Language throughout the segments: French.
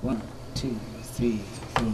1, 2, 3, 4.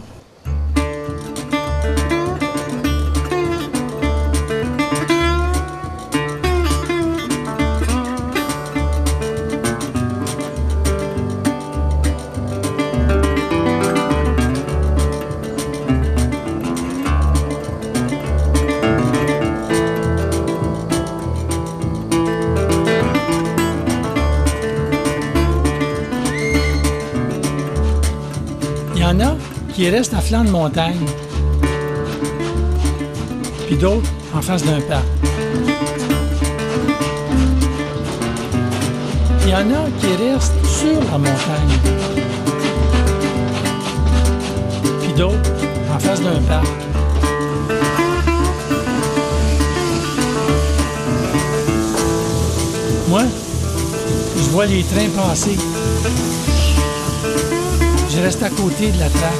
Il y en a qui restent à flanc de montagne, puis d'autres en face d'un parc. Il y en a qui restent sur la montagne, puis d'autres en face d'un parc. Moi, je vois les trains passer. Je reste à côté de la traque.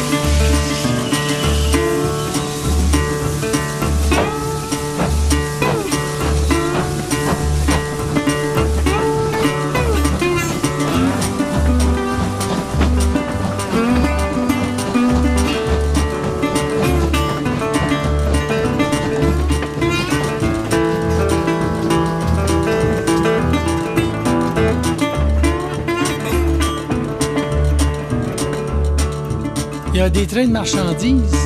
Il y a des trains de marchandises.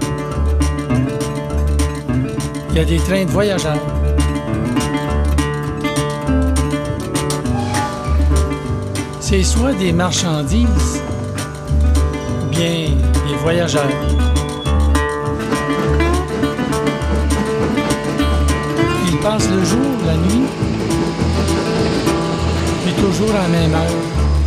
Il y a des trains de voyageurs. C'est soit des marchandises, ou bien des voyageurs. Ils passent le jour, la nuit, mais toujours à la même heure.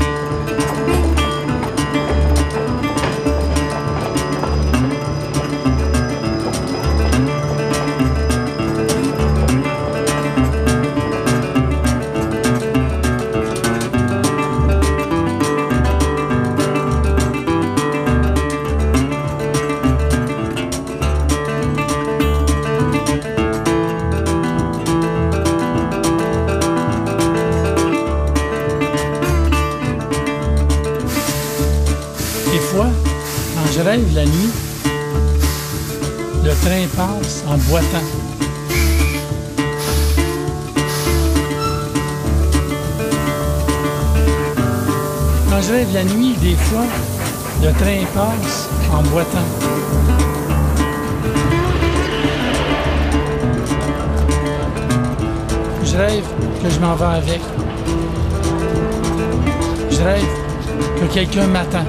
Des fois, quand je rêve la nuit, le train passe en boitant. Quand je rêve la nuit, des fois, le train passe en boitant. Je rêve que je m'en vais avec. Je rêve que quelqu'un m'attend.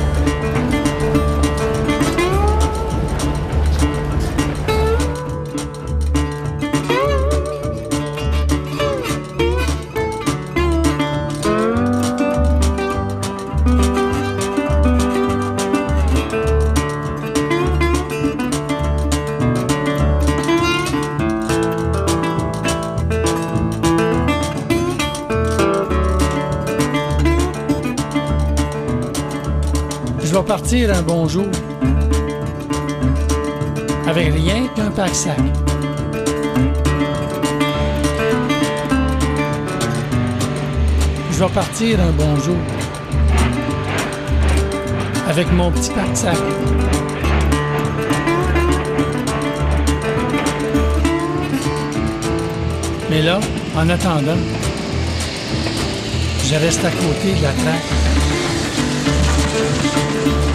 Je vais partir un bon jour, avec rien qu'un pack-sac. Je vais partir un bon jour, avec mon petit pack-sac. Mais là, en attendant, je reste à côté de la traque.